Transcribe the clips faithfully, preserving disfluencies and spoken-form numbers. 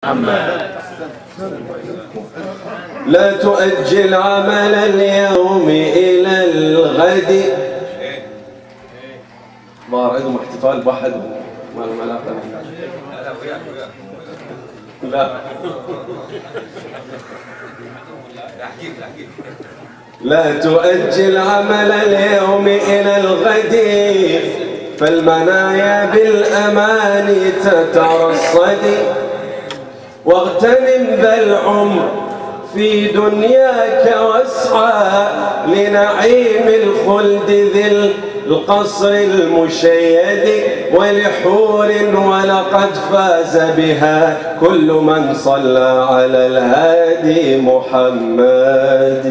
لا تؤجل عمل اليوم إلى الغد. ما عندهم احتفال بواحد ما له علاقة. لا لا تؤجل عمل اليوم إلى الغد، فالمنايا بالأمان تترصد. واغتنم ذا العمر في دنياك واسعى لنعيم الخلد ذي القصر المشيد، ولحور ولقد فاز بها كل من صلى على الهادي محمد.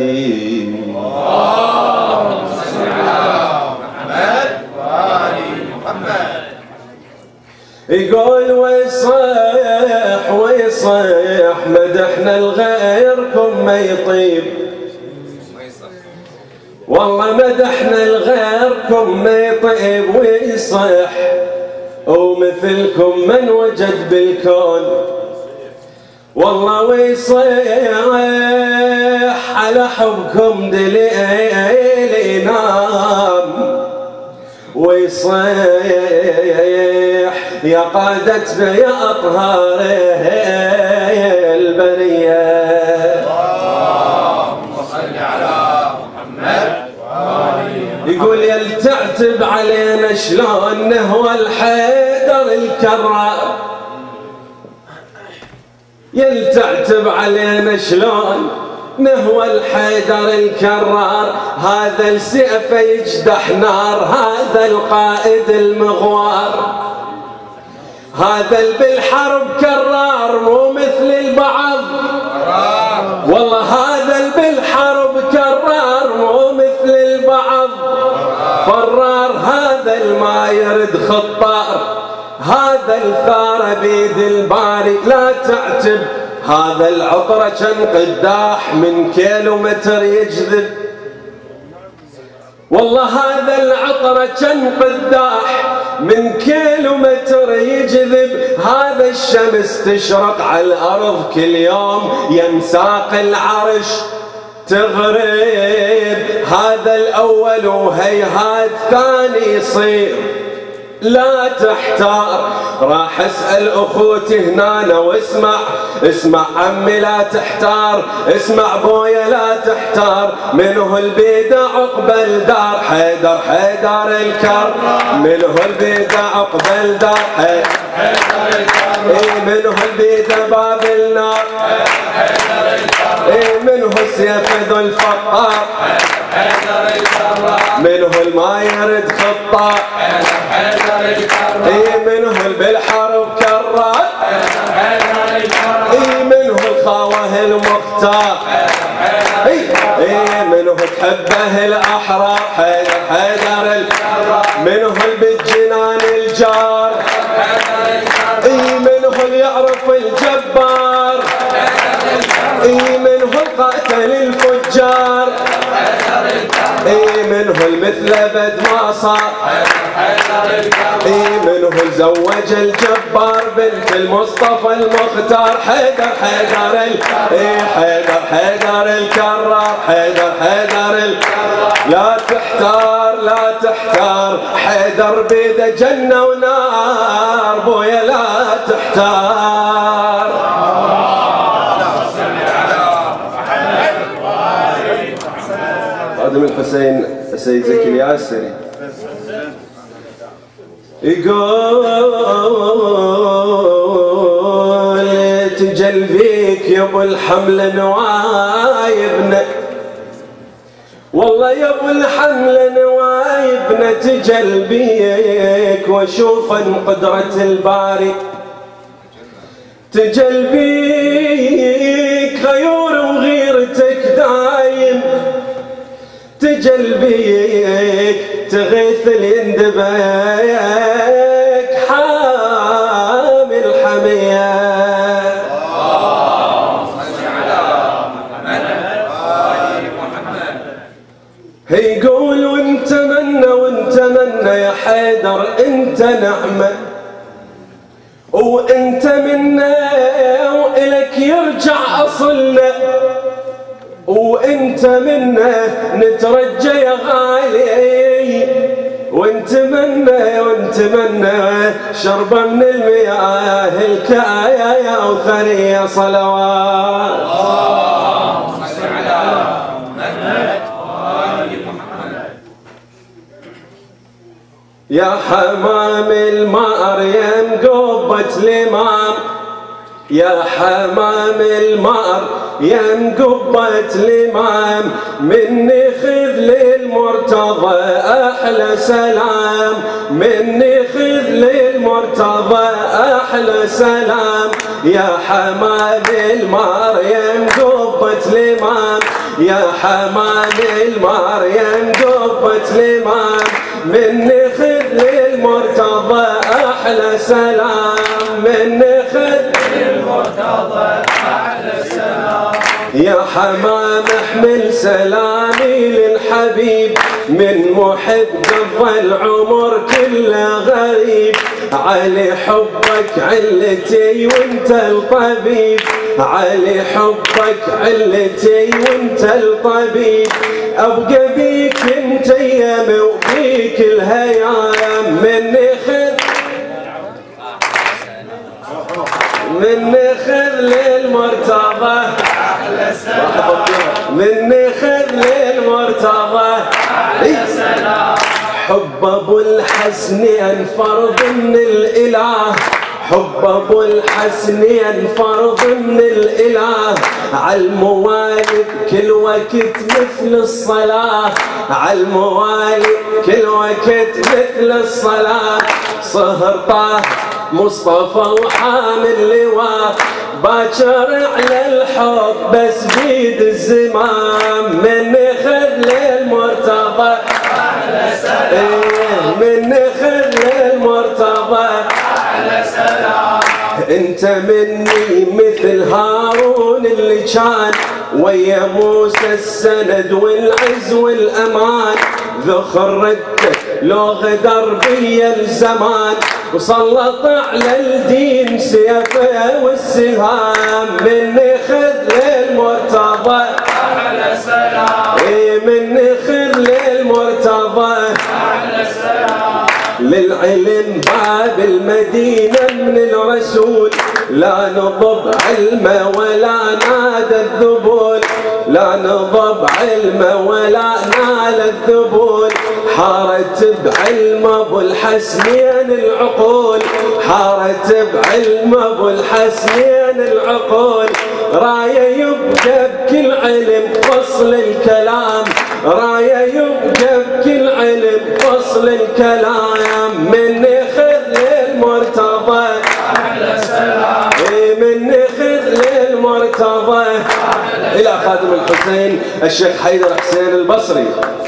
اللهم صل على محمد وآل محمد. يقول ويصيح ويصيح مدحنا لغيركم ما يطيب، والله مدحنا لغيركم ما يطيب. ويصيح ومثلكم من وجد بالكون، والله ويصيح على حبكم دليل ينام. ويصيح يا قادتنا يا أطهار البرية. اللهم صل على محمد. يقول يلتعتب علينا شلون نهوى الحيدر الكرار، يلتعتب علينا شلون نهوى الحيدر الكرار. هذا السيف يجدح نار، هذا القائد المغوار، هذا بالحرب كرار مو مثل البعض. والله هذا بالحرب كرار مو مثل البعض. فرار هذا الما يرد خطار، هذا الثار بيد الباري. لا تعتب هذا العطرة كان قداح من كيلومتر يجذب، والله هذا العطرة كان قداح من كيلومتر يجذب. هذا الشمس تشرق على الأرض كل يوم يمساق العرش تغرب. هذا الأول وهيهات ثاني يصير. لا تحتار راح اسأل اخوتي هنا واسمع، اسمع عمي لا تحتار، اسمع بويا لا تحتار. منه البيدة عقبال دار حيدر حيدر الكر، منه البيدة عقبال دار حيدر حيدر الكر. اي منه البيدة باب النار حيدر الكر، اي منه السيف ذو الفقار حيدر الكر، منه الما يرد خطار حيدر الكر، اي منه بالحرب كرار اي منه الخاوه المختار، اي اي منه تحبه الاحرار حيدر حيدر الكر، منه بالجنان الجار اي منه اللي يعرف الجبار، اي منه القاتل الفجار، اي منه المثل بد ما صار، اي منه زوج الجبار بنت المصطفى المختار. حيدر حيدر اي حيدر حيدر الكرار حيدر حيدر الكرار. لا تحتار لا تحتار حيدر بيده جنة ونار بويا لا تحتار. خادم الحسين السيد زكي الياسري يقول تجل فيك يا ابو الحمل نوايبنا، والله يا ابو الحمل نوايبنا تجل بيك واشوفا قدرة الباري. تجل بيك غيور وغيرتك دايم، تجل بيك تغيث اليندبك حامل حمية. يقول وانت منا وانت منا يا حيدر انت نعمة، وانت منا إلك يرجع أصلنا، وانت منا نترجى يا غالي، ونتمنى ونتمنى شربا من المياه الكايا وثريا صلوات. اللهم صل على محمد وآل محمد. يا حمام المريم قبة الإمام، يا حمام المار يا قبة الإمام، مني خذ للمرتضى أحلى سلام، مني خذ للمرتضى أحلى سلام. يا حمام المار يا قبة الإمام، يا حمام المار يا قبة الإمام، مني خذ للمرتضى أحلى سلام، مني خذ للمرتضى أحلى سلام. يا حمام احمل سلامي للحبيب، من محب قضى العمر كله غريب، علي حبك علتي وانت الطبيب، علي حبك علتي وانت الطبيب، ابقى بيك انت ايام وبيك الهيام، مني خذ مني خذ للمرتضى احلى سلام، مني خذ للمرتضى احلى سلام. حب ابو الحسنين فرض من الاله، حب ابو الحسنين فرض من الاله، عالموالد كل وقت مثل الصلاه، عالموالد كل وقت مثل الصلاه. صهر طه مصطفى وحامل لواء، باكر على الحب بس بيد الزمام، مني خذ للمرتضى احلى سلام، مني خذ للمرتضى احلى سلام. انت مني مثل هارون اللي كان ويا موسى السند والعز والامان، ذخر ردك لو غدر بي الزمان، وسلط على الدين سيفه والسهام، مني خذ للمرتضى احلى سلام، اي مني خذ للمرتضى احلى سلام. للعلم باب المدينه من الرسول، لا نضب علمه ولا نادى الذبول، لا نضب علمه ولا نال الذبول، حارت بعلم ابو الحسنين العقول، حارت بعلم ابو الحسنين العقول. رايه يبقى بكل علم فصل الكلام، رايه يبقى بكل علم فصل الكلام، مني خذ للمرتضى احلى سلام، مني خذ للمرتضى. الى خادم الحسين الشيخ حيدر حسين البصري،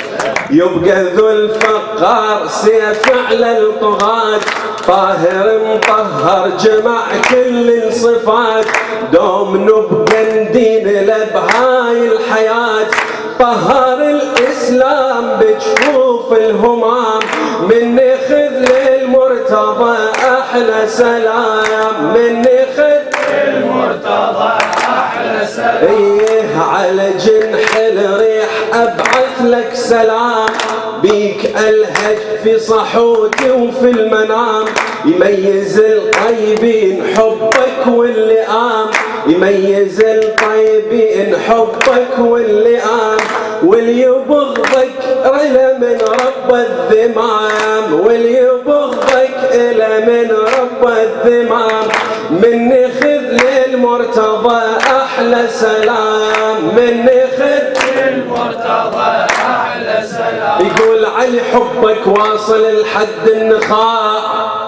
يبقى ذو الفقار سيف على الطغاة، طاهر مطهر جمع كل الصفات، دوم نبقى ندين له بهاي الحياة، طهر الاسلام بجفوف الهمام، مني خذ للمرتضى احلى سلام، مني خذ للمرتضى احلى سلام. ايه على جنح الريح ابعث لك سلام، بيك الهج في صحوتي وفي المنام، يميز الطيبين حبك واللئام، يميز الطيبين حبك واللئام، واللي يبغضك إلى من رب الذمام، واللي يبغضك إلى من رب الذمام، مني خذ للمرتضى أحلى سلام، مني خذ للمرتضى أحلى سلام. يقول علي حبك واصل لحد النخاع،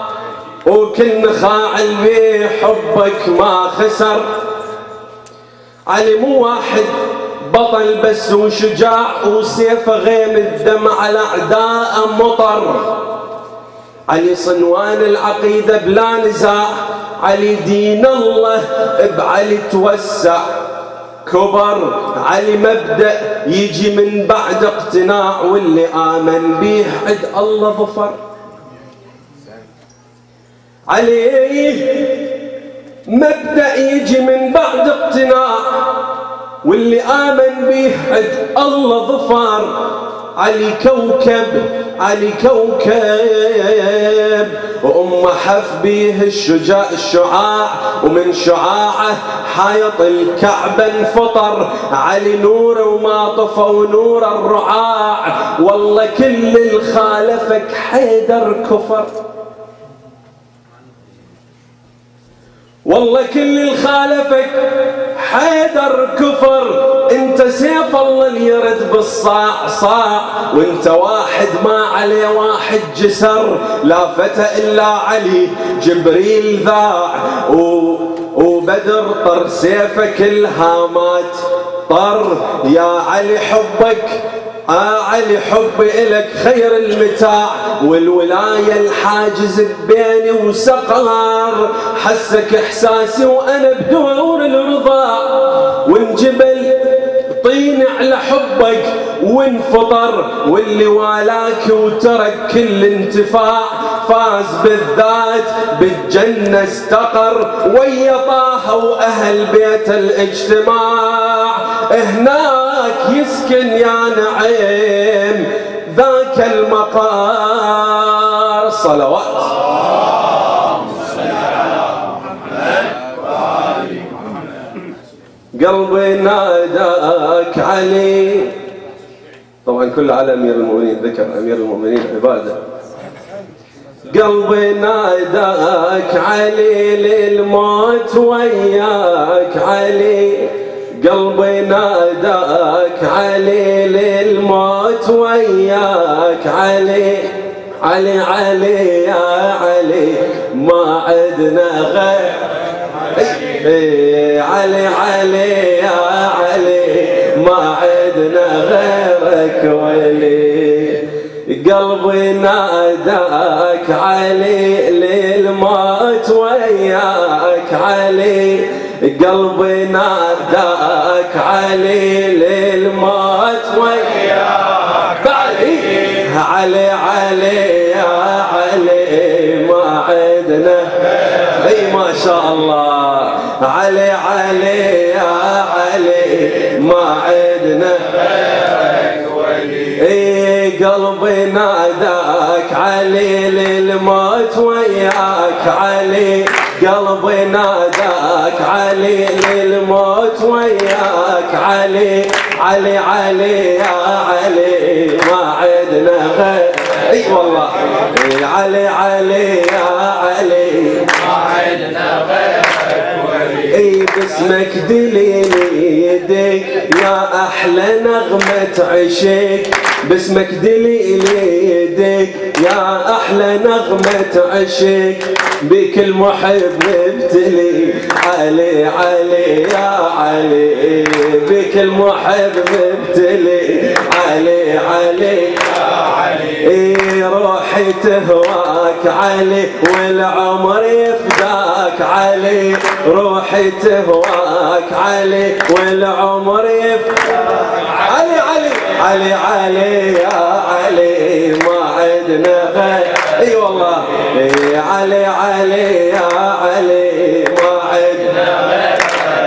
وكل نخاع اللي حبك ما خسر، علي مو واحد بطل بس وشجاع، وسيف غيم الدم على اعداء مطر، علي صنوان العقيدة بلا نزاع، علي دين الله بعلي توسع كبر، علي مبدأ يجي من بعد اقتناع، واللي آمن بيه عد الله ظفر. علي مبدأ يجي من بعد واللي آمن به عد الله ظفر. علي كوكب علي كوكب وأم حف بيه الشجاع الشعاع، ومن شعاعه حايط الكعبة انفطر. علي نور وما طفوا نور الرعاع، والله كل الخالفك حيدر كفر. والله كل الخالفك حيدر كفر. انت سيف الله اللي يرد بالصاع صاع، وانت واحد ما عليه واحد جسر. لا فتى الا علي جبريل ذاع، وبدر طر سيفك الهامات طر. يا علي حبك آه علي حبي إلك خير المتاع، والولاية الحاجز بيني وسقار. حسك إحساسي وأنا بدور الرضا، وانجبل طين على حبك وانفطر. واللي والاك وترك كل انتفاع، فاز بالذات بالجنة استقر. ويا طه وأهل بيت الاجتماع، هناك يسكن يا نعيم ذاك المقار. صلوات قلبي ناداك علي. طبعا كل على امير المؤمنين ذكر امير المؤمنين عباده. قلبي ناداك علي للموت وياك علي. قلبي ناداك علي للموت وياك علي. علي علي يا علي ما عدنا غير. علي علي يا علي ما عدنا غيرك ولي. قلبي ناداك علي للموت وياك علي. قلبي ناداك علي للموت وياك علي. علي علي يا علي ما عدنا. اي ما شاء الله. علي علي يا علي ما عدنا. اي قلبي ناداك علي للموت وياك علي. قلبي ناداك علي للموت وياك علي. علي علي يا علي ما عدنا غير. اي والله علي علي يا علي ما عدنا غير. اي باسمك دليلي يديك يا احلى نغمة عشق. باسمك دليلي يديك يا احلى نغمة عشق. بك المحب مبتلي علي علي يا علي. بك المحب مبتلي علي علي يا علي. اي روحي تهواك علي والعمر يفداك علي. روحي تهواك علي والعمر يفداك علي. علي علي علي يا علي ما عدنا غير. اي والله اي علي علي يا علي ما عدنا غير.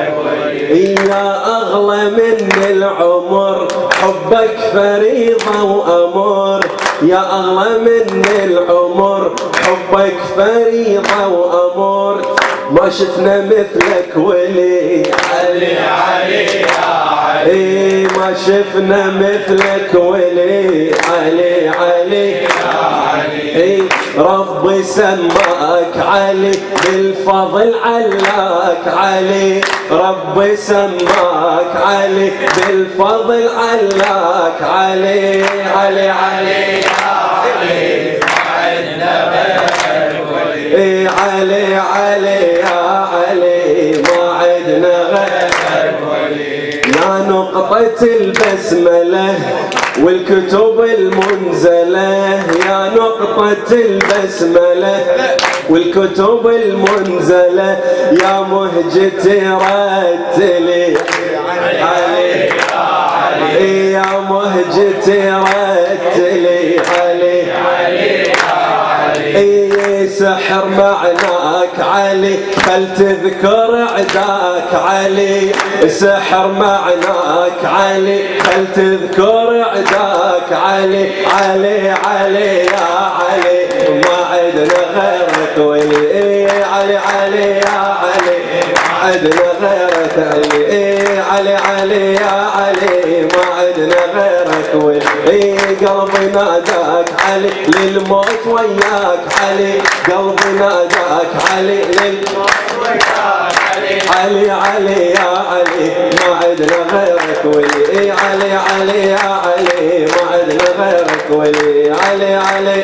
يا اغلى من العمر حبك فريضة وامر. يا اغلى من العمر حبك فريضة وامر. ما شفنا مثلك ولي علي علي يا علي. ما شفنا مثلك ولي علي علي يا علي. ربي سماك علي بالفضل علاك علي. ربي سماك علي بالفضل علاك علي. علي علي يا علي عدنا غيرك ولي. علي علي يا علي ما عدنا غيرك ولي. يا نقطة البسملة والكتب المنزلة. يا نقطة البسملة والكتب المنزلة. يا مهجتي رتلي علي علي. يا مهجتي رتلي علي علي. سحر معناك علي خل تذكر عداك علي سحر معناك علي خل تذكر عداك علي علي علي يا علي ما عدنا غيرك ولي علي علي يا علي ما عدنا غيرك علي علي علي يا علي ما عدنا غيرك ولي قلبي ناداك علي للموت وياك علي قلبي ناداك علي للموت وياك علي علي يا علي ما عدنا غيرك ولي علي علي يا علي ما عدنا غيرك ولي علي علي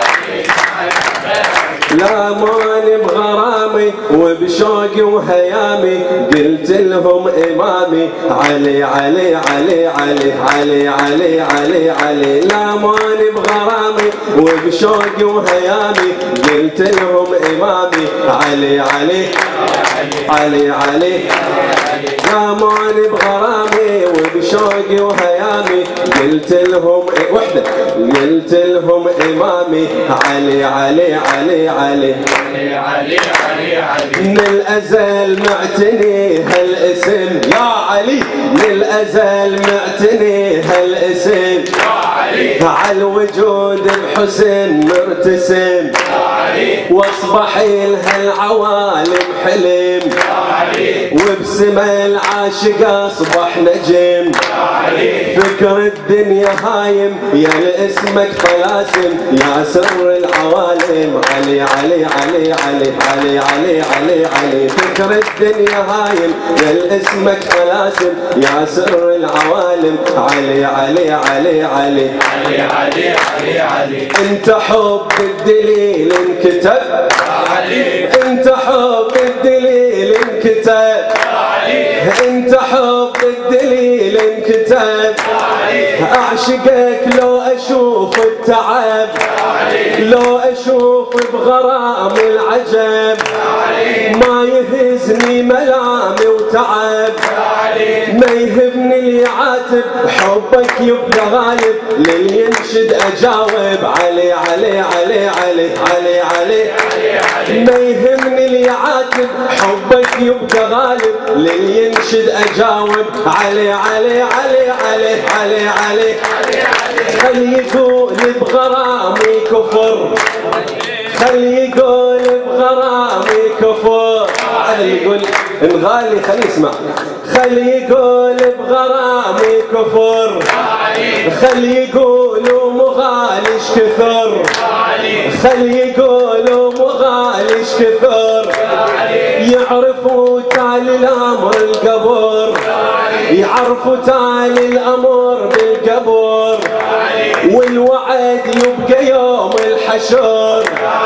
لا ماني بغرامي وبشوقي وهيامي قلت لهم امامي علي علي علي علي علي علي علي علي لا ماني بغرامي وبشوقي وهيامي قلت لهم امامي علي علي علي علي لا ماني بغرامي وبشوقي وهيامي قلت لهم وحده قلت لهم امامي علي علي علي علي علي علي علي من الازل معتني هالاسم يا علي من الازل معتني هالاسم يا علي على الوجود بحسن مرتسم يا علي واصبح لها العوالم حلم يا علي وبسما العاشق اصبح نجم يا علي فكر الدنيا هايم يا لاسمك طلاسم يا سر العوالم علي علي علي علي علي علي علي علي فكر الدنيا هايم يا لاسمك طلاسم يا سر العوالم علي علي علي علي علي علي علي علي انت حب الدليل انكتب علي انت حب الدليل انكتب علي انت حب الدليل انكتب علي اعشقك لو اشوف التعب علي لو اشوف بغرام العجب علي ما يهزني ملامي وتعب علي ما يهبني اللي يعاتب حبك يبقى غالب للي ينشد اجاوب علي علي علي علي علي علي ما يهمني اللي يعاتب حبك يبقى غالب للي ينشد اجاوب علي علي علي علي علي علي خلي يقول بغرامي كفر خلي يقول بغرامي كفر خلي يقول انغالي خلي يسمع خلي يقول بغرامي كفر خلي يقولوا مغالش كثر خلي يقولوا مغالش كثر يعرفوا تالي الامر القبر يعرفوا تالي الامر بالقبر والوعد يبقى يوم الحشر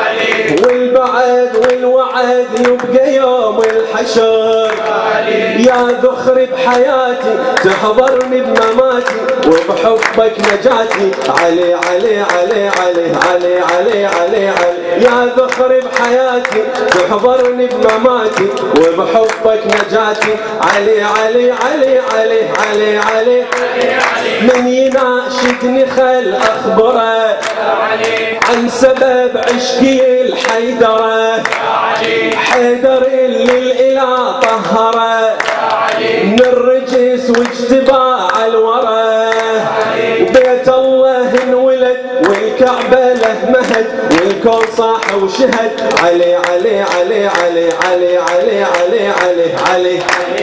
والبعد والوعد يبقى يوم الحشر يا ذخر بحياتي تحضرني بمماتي وبحبك نجاتي علي علي علي علي علي علي علي علي يا ذخر بحياتي تحضرني بمماتي وبحبك نجاتي علي علي علي علي علي علي من يناشدني خل اخبره عن سبب عشقي الحيدره حيدر اللي الاله طهره من الرجس واجتباع الورى بيت الله انولد والكعبه له مهد والكون صاح وشهد علي علي علي علي علي علي علي علي علي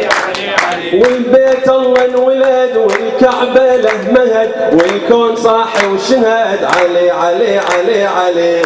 والبيت الله انولد والكعبه له مهد والكون صاح وشهد علي علي علي علي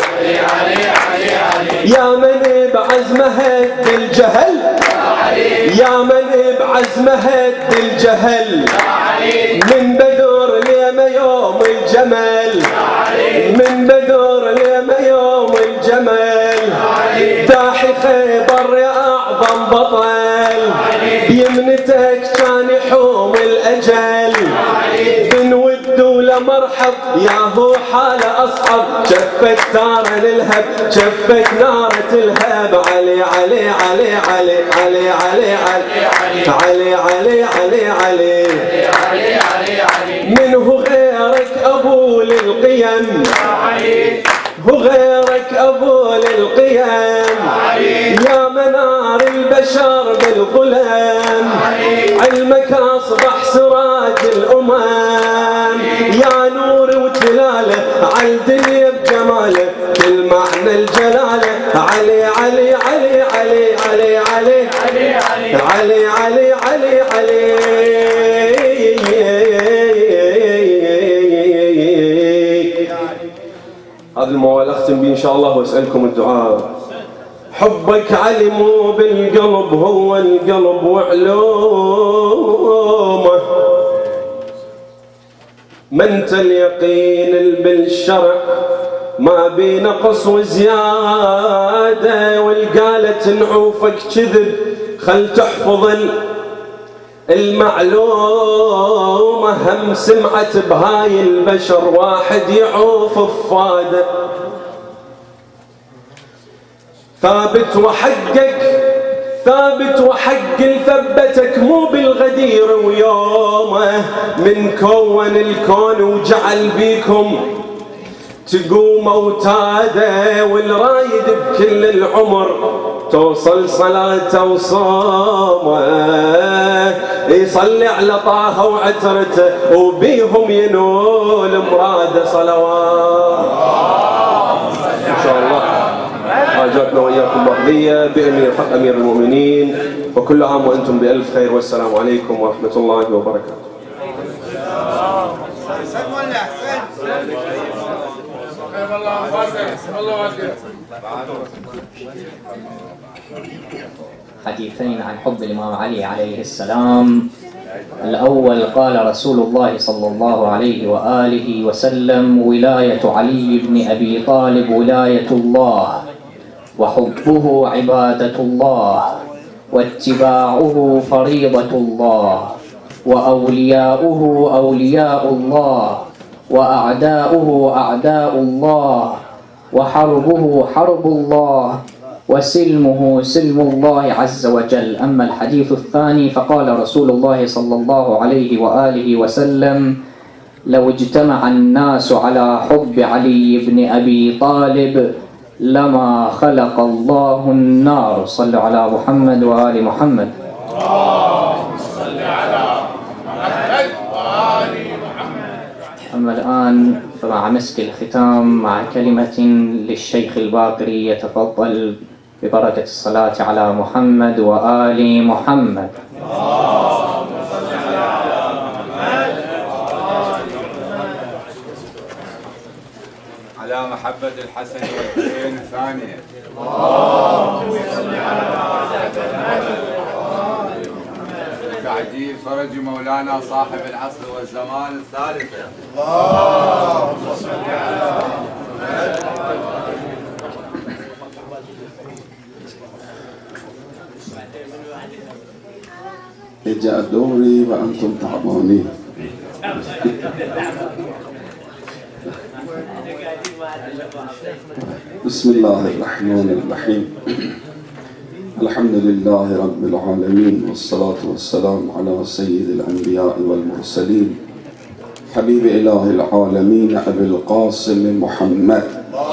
يا من بعزمه هد الجهل يا من بعزمه هد الجهل من بدر ليما يوم الجمل من بدر ليما يوم الجمل داحي خيبر يا اعظم بطل بيمنتك كان يحوم الاجل بنود ولا مرحب يا هو حاله اصعب شفت نار للهب شفت نارة الهب علي علي علي علي علي علي علي علي علي علي علي منه غيرك ابو للقيم هو غيرك ابو للقيم القيم يا منار البشر بالظلم علمك أصبح سراج الأمم يا نور وتلاله عالدنيا بجماله كل معنى الجلاله علي علي علي علي علي علي علي علي علي علي هذا الموال أختم به إن شاء الله وأسألكم الدعاء. حبك علي مو بالقلب هو القلب وعلومه ما انت اليقين بالشرع ما بي نقص وزيادة والقالت نعوفك كذب خل تحفظ المعلومة هم سمعت بهاي البشر واحد يعوف فاده ثابت وحقك ثابت وحق ثبتك مو بالغدير ويومه من كون الكون وجعل بيكم تقوم اوتاده والرايد بكل العمر توصل صلاته وصومه يصلي على طه وعترته وبيهم ينول مراده صلوات ان شاء الله. حاجاتنا وإياكم مقضية بأمير حق أمير المؤمنين وكل عام وأنتم بألف خير والسلام عليكم ورحمة الله وبركاته. حديثين عن حب الإمام علي عليه السلام. الأول قال رسول الله صلى الله عليه وآله وسلم ولاية علي بن أبي طالب ولاية الله وحبه عبادة الله واتباعه فريضة الله وأولياؤه أولياء الله وأعداؤه أعداء الله وحربه حرب الله وسلمه سلم الله عز وجل. أما الحديث الثاني فقال رسول الله صلى الله عليه وآله وسلم لو اجتمع الناس على حب علي بن أبي طالب لما خلق الله النار. صلوا على محمد وآل محمد. اللهم صل على محمد وآل محمد. أما الآن فمع مسك الختام مع كلمة للشيخ الباقري يتفضل ببركة الصلاة على محمد وآل محمد. اللهم صل على محمد وآل محمد. على محبة الحسن والحسين الثانية. اللهم صل على محمد وآل محمد. تعجيل فرج مولانا صاحب العصر والزمان الثالثة. اللهم صل على محمد. جاء دوري وأنتم تعبانين. بسم الله الرحمن الرحيم. الحمد لله رب العالمين والصلاة والسلام على سيد الأنبياء والمرسلين حبيب إله العالمين أبي القاسم محمد.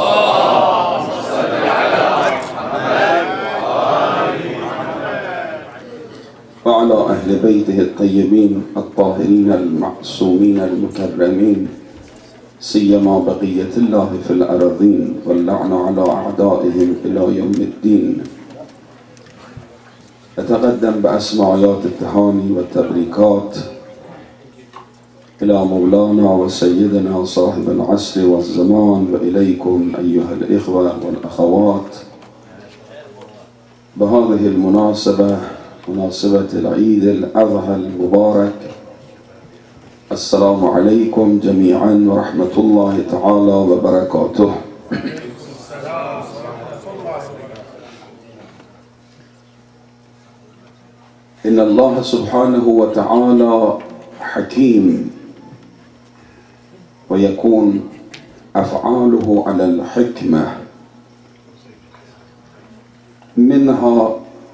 وعلى أهل بيته الطيبين الطاهرين المعصومين المكرمين سيما بقية الله في الأراضين واللعن على أعدائهم إلى يوم الدين. أتقدم بأسماعيات التهاني والتبريكات إلى مولانا وسيدنا صاحب العصر والزمان وإليكم أيها الإخوة والأخوات بهذه المناسبة مناسبة العيد الأضحى المبارك. السلام عليكم جميعا ورحمة الله تعالى وبركاته. إن الله سبحانه وتعالى حكيم ويكون أفعاله على الحكمة، منها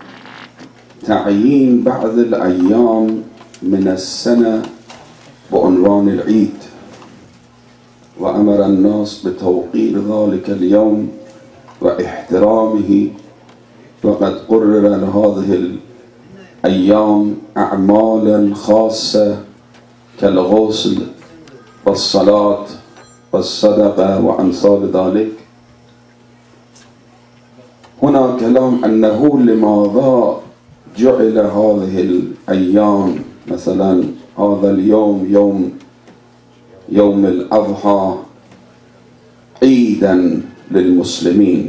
تعيين بعض الأيام من السنة بعنوان العيد، وأمر الناس بتوقير ذلك اليوم واحترامه، وقد قرر لهذه الأيام أعمالا خاصة كالغسل والصلاة والصدقة وأمثال ذلك. هنا كلام أنه لماذا جعل هذه الأيام، مثلا هذا اليوم يوم يوم الأضحى عيدا للمسلمين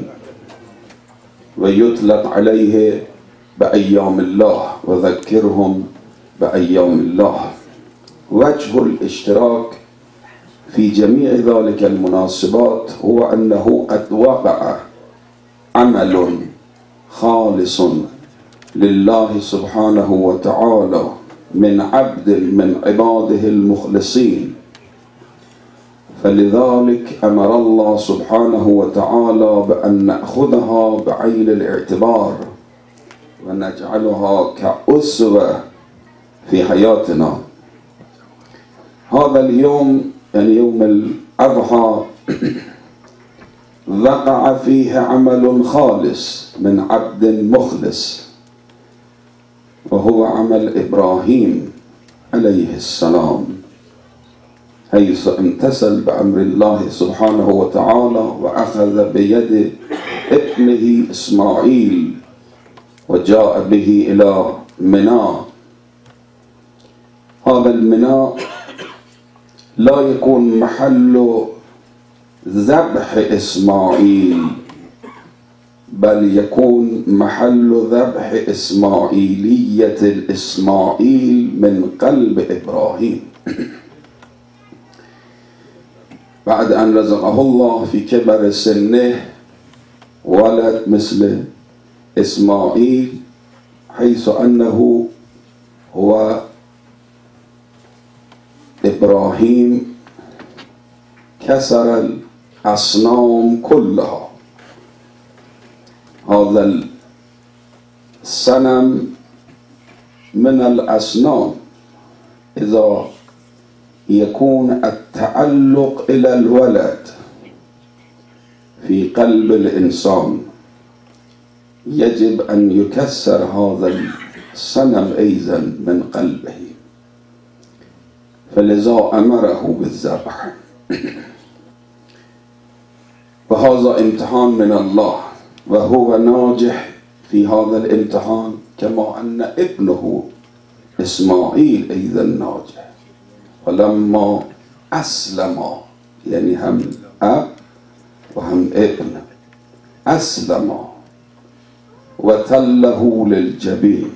ويطلق عليه بأيام الله وذكرهم بأيام الله. وجه الاشتراك في جميع ذلك المناسبات هو أنه قد وقع عمل خالص لله سبحانه وتعالى من عبد من عباده المخلصين، فلذلك أمر الله سبحانه وتعالى بأن نأخذها بعين الاعتبار ونجعلها كأسوة في حياتنا. هذا اليوم يعني يوم الأضحى وقع فيه عمل خالص من عبد مخلص، وهو عمل إبراهيم عليه السلام، حيث امتثل بأمر الله سبحانه وتعالى وأخذ بيد ابنه إسماعيل وجاء به إلى منى. هذا المنى لا يكون محل ذبح إسماعيل، بل يكون محل ذبح إسماعيلية الإسماعيل من قلب إبراهيم. بعد أن رزقه الله في كبر سنه ولد مثل إسماعيل، حيث أنه هو إبراهيم كسر الأصنام كلها. هذا الصنم من الأصنام إذا يكون التعلق إلى الولد في قلب الإنسان يجب أن يكسر هذا الصنم أيضا من قلبه، فلذا أمره بالذبح. وهذا امتحان من الله، وهو ناجح في هذا الامتحان كما أن ابنه إسماعيل أيضا ناجح. ولما أسلم، يعني هم أب وهم ابن، أسلم وتله للجبين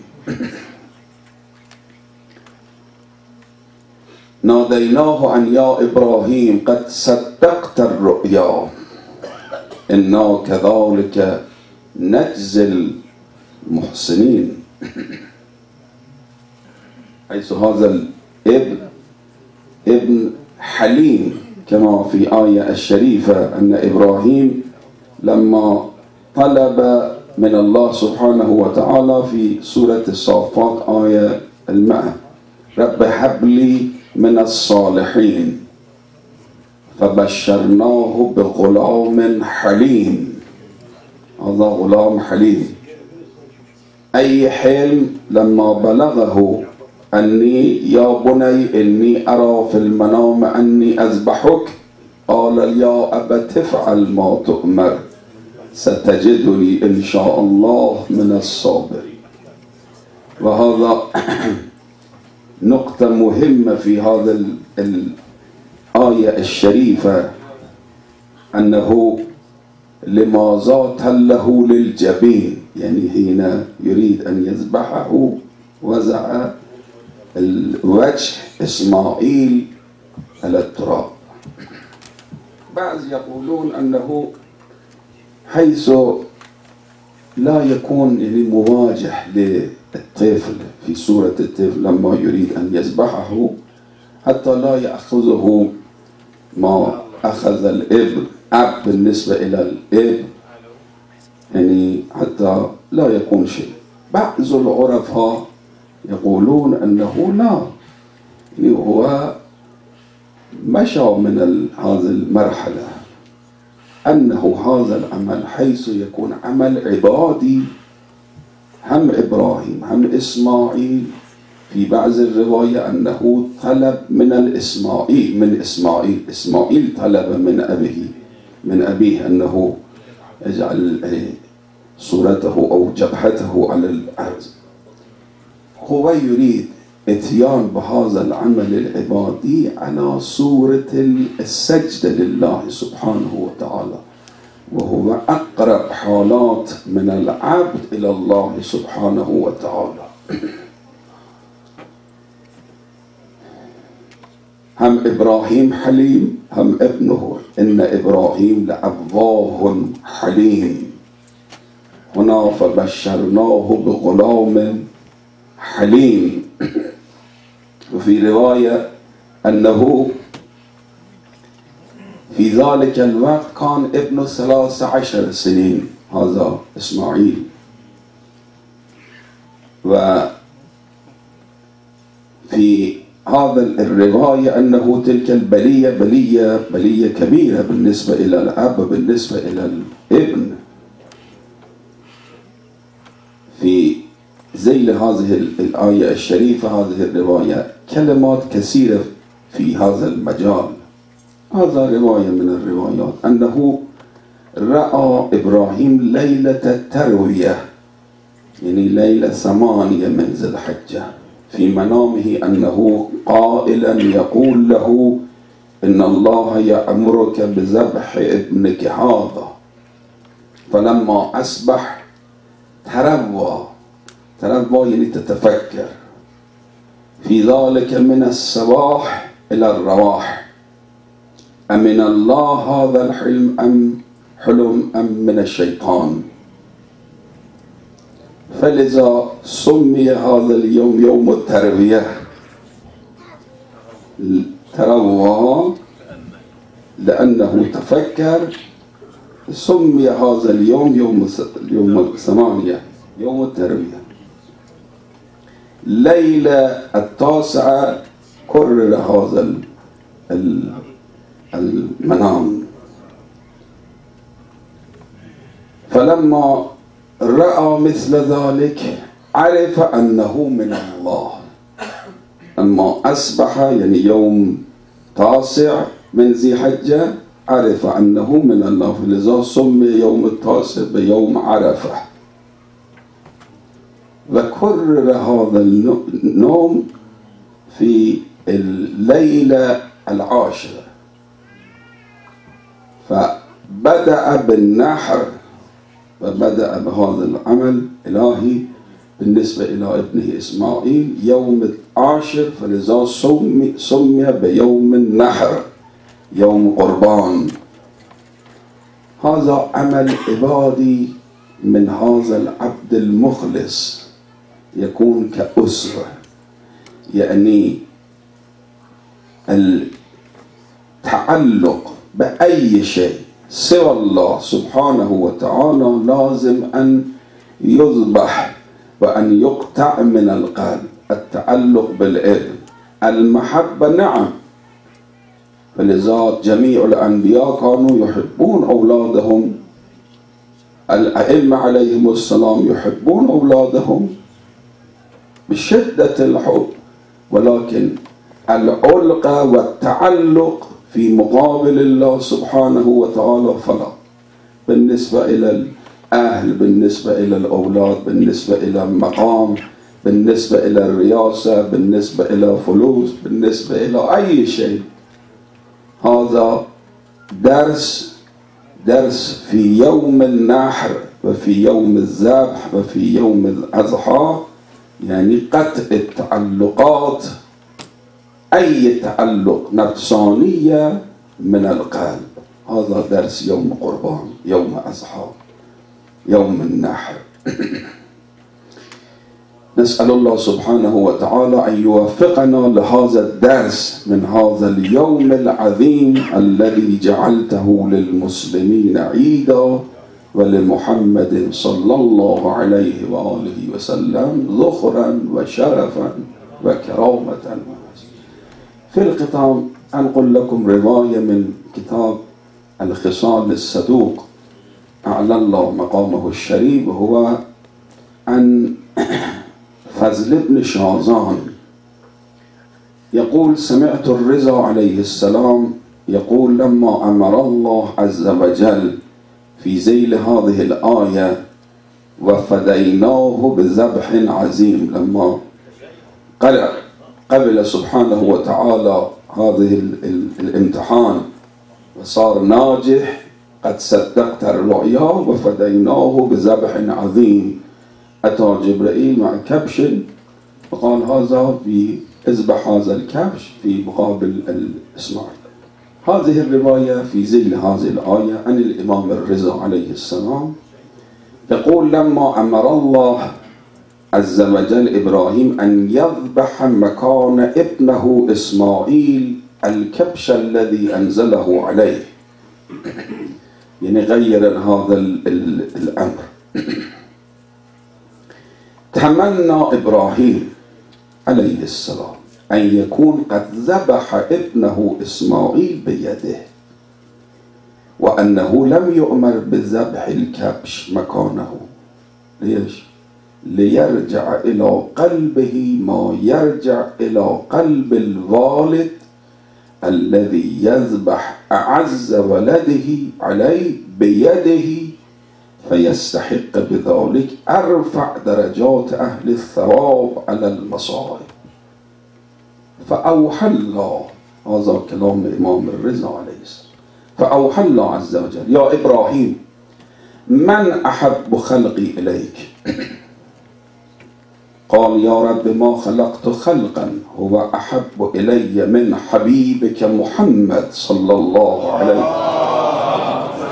ناديناه أن يا إبراهيم قد صدقت الرؤيا إنا كذلك نجزي المحسنين. حيث هذا الابن ابن حليم، كما في آية الشريفة أن إبراهيم لما طلب من الله سبحانه وتعالى في سورة الصافات آية المئة رب هب لي من الصالحين فبشرناه بغلام حليم. هذا غلام حليم أي حلم لما بلغه أني يا بني إني أرى في المنام أني أذبحك قال يا أبت افعل ما تؤمر ستجدني إن شاء الله من الصابرين. وهذا نقطة مهمة في هذا الآية الشريفة، أنه لماذا تله للجبين، يعني حين يريد أن يذبحه وزع الوجه إسماعيل على التراب. بعض يقولون أنه حيث لا يكون يعني مواجه للطفل في سورة الطفل لما يريد أن يذبحه، حتى لا يأخذه ما أخذ الابن أب بالنسبة إلى الابن، يعني حتى لا يكون شيء. بعض العرفاء يقولون أنه لا، يعني هو مشى من هذه المرحلة أنه هذا العمل حيث يكون عمل عبادي، هم إبراهيم هم إسماعيل في بعض الرواية أنه طلب من الإسماعيل من إسماعيل إسماعيل طلب من أبيه من أبيه أنه يجعل صورته أو جبهته على الأرض. هو يريد اتيان بهذا العمل العبادي على صورة السجدة لله سبحانه وتعالى، وهو أقرب حالات من العبد إلى الله سبحانه وتعالى. هم إبراهيم حليم هم ابنه، إن إبراهيم لأواه حليم. هنا فبشرناه بغلام حليم. وفي رواية أنه في ذلك الوقت كان ابنه ثلاث عشر سنين، هذا إسماعيل. وفي هذا الرواية أنه تلك البلية بلية بلية كبيرة بالنسبة إلى الأب وبالنسبة إلى الابن. في ذيل هذه الآية الشريفة هذه الرواية كلمات كثيرة في هذا المجال. هذا رواية من الروايات أنه رأى إبراهيم ليلة التروية، يعني ليلة ثمانية من ذي الحجة، في منامه أنه قائلا يقول له إن الله يأمرك بذبح ابنك هذا. فلما أصبح تروى تروى يعني تتفكر في ذلك من الصباح إلى الرواح، أمن الله هذا الحلم أم حلم أم من الشيطان. فلذا سمي هذا اليوم يوم التروية، تروى لأنه تفكر. سمي هذا اليوم يوم يوم الثمانية يوم التروية. ليلة التاسعة كرر هذا المنام. فلما رأى مثل ذلك عرف أنه من الله. أما أصبح يعني يوم تاسع من ذي حجة عرف أنه من الله، فلذا سمي يوم التاسع بيوم عرفة. وكرر هذا النوم في الليلة العاشرة. فبدأ بالنحر، فبدأ بهذا العمل الإلهي بالنسبة إلى ابنه إسماعيل يوم العاشر، فلذا سمي, سمي بيوم النحر، يوم قربان. هذا عمل عبادي من هذا العبد المخلص، يكون كأسرة، يعني التعلق بأي شيء سوى الله سبحانه وتعالى لازم أن يذبح وأن يقطع من القلب. التعلق بالابن، المحبة نعم، فلذا جميع الأنبياء كانوا يحبون أولادهم، الأئمة عليهم السلام يحبون أولادهم بشدة الحب، ولكن العلقة والتعلق في مقابل الله سبحانه وتعالى فلا. بالنسبة إلى الأهل، بالنسبة إلى الأولاد، بالنسبة إلى المقام، بالنسبة إلى الرئاسة، بالنسبة إلى فلوس، بالنسبة إلى أي شيء. هذا درس درس في يوم النحر وفي يوم الذبح وفي يوم الأضحى، يعني قطع التعلقات، أي تعلق نفسانية من القلب. هذا درس يوم قربان، يوم أضحى، يوم النحر. نسأل الله سبحانه وتعالى أن يوفقنا لهذا الدرس من هذا اليوم العظيم الذي جعلته للمسلمين عيدا، ولمحمد صلى الله عليه وآله وسلم ذخرا وشرفا وكرامة. في الختام أنقل لكم رواية من كتاب الخصال الصدوق أعلى الله مقامه الشريف هو عن فضل بن شازان يقول: سمعت الرضا عليه السلام يقول: لما أمر الله عز وجل في ذيل هذه الآية وفديناه بذبح عظيم، لما قبل سبحانه وتعالى هذه الامتحان وصار ناجح، قد صدقت الرؤيا وفديناه بذبح عظيم، أتى جبرائيل مع كبش وقال: هذا في اذبح هذا الكبش في مقابل الإسماعيل. هذه الرواية في ذيل هذه الآية عن الإمام الرضا عليه السلام يقول: لما أمر الله عز وجل إبراهيم أن يذبح مكان ابنه إسماعيل الكبش الذي أنزله عليه، يعني غير هذا الأمر. تمنى إبراهيم عليه السلام أن يكون قد ذبح ابنه إسماعيل بيده، وأنه لم يؤمر بذبح الكبش مكانه. ليش؟ ليرجع إلى قلبه ما يرجع إلى قلب الوالد الذي يذبح أعز ولده عليه بيده، فيستحق بذلك أرفع درجات أهل الثواب على المصائب. فأوحى الله، هذا كلام الإمام الرضا عليه السلام، فأوحى الله عز وجل: يا إبراهيم، من أحب خلقي إليك؟ قال: يا رب، ما خلقت خلقا هو أحب إلي من حبيبك محمد صلى الله عليه وسلم.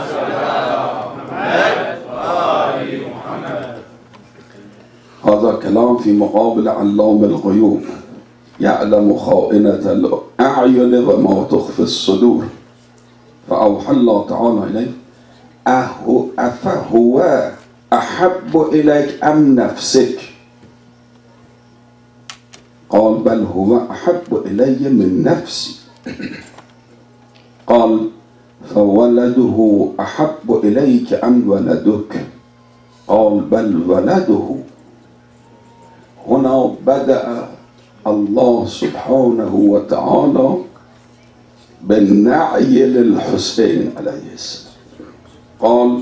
هذا كلام في مقابل علام الغيوب، يعلم خائنة الأعين وما تخفي الصدور. فأوحى الله تعالى إليه: أهو أفهو أحب إليك أم نفسك؟ قال: بل هو أحب إلي من نفسي. قال: فولده أحب إليك أم ولدك؟ قال: بل ولده. هنا بدأ الله سبحانه وتعالى بالنعي للحسين عليه السلام. قال: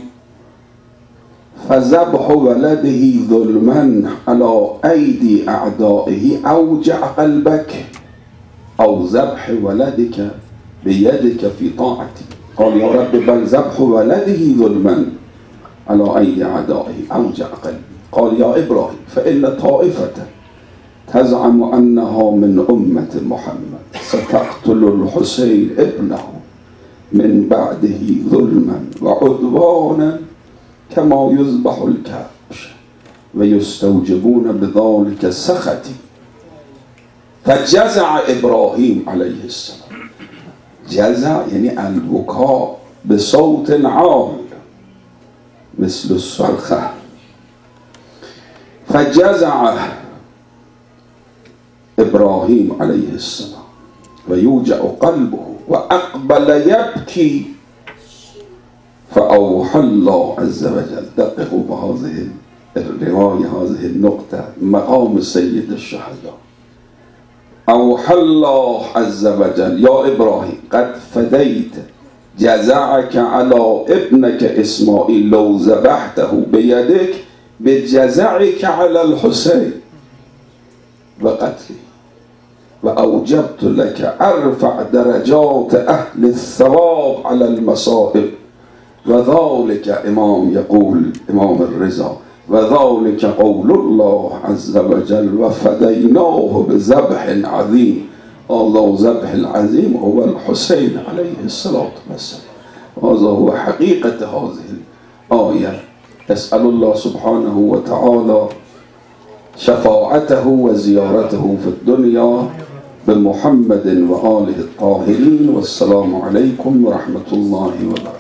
فذبح ولده ظلما على أيدي أعدائه أوجع قلبك، أو ذبح ولدك بيدك في طاعتي؟ قال: يا رب، بل ذبح ولده ظلما على أيدي أعدائه أوجع قلبي. قال: يا إبراهيم، فإن طائفة تزعم أنها من أمة محمد ستقتل الحسين ابنه من بعده ظلما وعدوانا كما يذبح الكبش، ويستوجبون بذلك سخطي. فجزع إبراهيم عليه السلام. جزع يعني البكاء بصوت عال مثل الصرخة. فجزع إبراهيم عليه السلام ويوجع قلبه وأقبل يبكي. فأوحى الله عز وجل، دققوا بهذه الرواية، هذه النقطة، مقام سيد الشهداء. أوحى الله عز وجل: يا إبراهيم، قد فديت جزعك على ابنك إسماعيل لو ذبحته بيدك بجزعك على الحسين وقتله، وأوجبت لك أرفع درجات أهل الثواب على المصائب. وذلك إمام يقول إمام الرضا: وذلك قول الله عز وجل: وفديناه بذبح عظيم. الله ذبح العظيم هو الحسين عليه الصلاة والسلام. هذا هو حقيقة هذه الآية. أسأل الله سبحانه وتعالى شفاعته وزيارته في الدنيا بمحمد وآله الطاهرين. والسلام عليكم ورحمة الله وبركاته.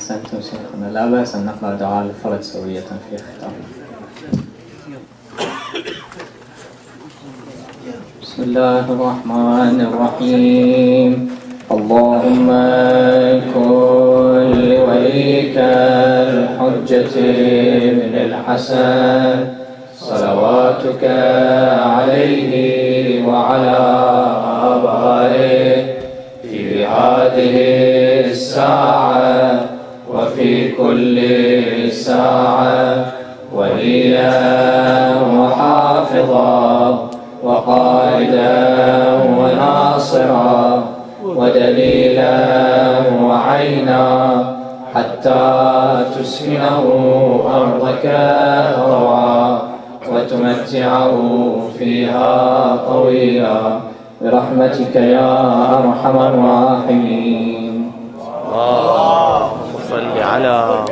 أحسنتم شيخنا. لا بأس أن نقرأ دعاء الفرج سوية في الختام. بسم الله الرحمن الرحيم. اللهم كن لوليك الحجة بن الحسن صلواتك عليه وعلى آبائه في هذه الساعة وفي كل ساعة وليا وحافظا وقائدا وناصرا ودليلا وعينا حتى تسكنه أرضك طوعا وتمتعه فيها طويلا برحمتك يا أرحم الراحمين. اللهم صل على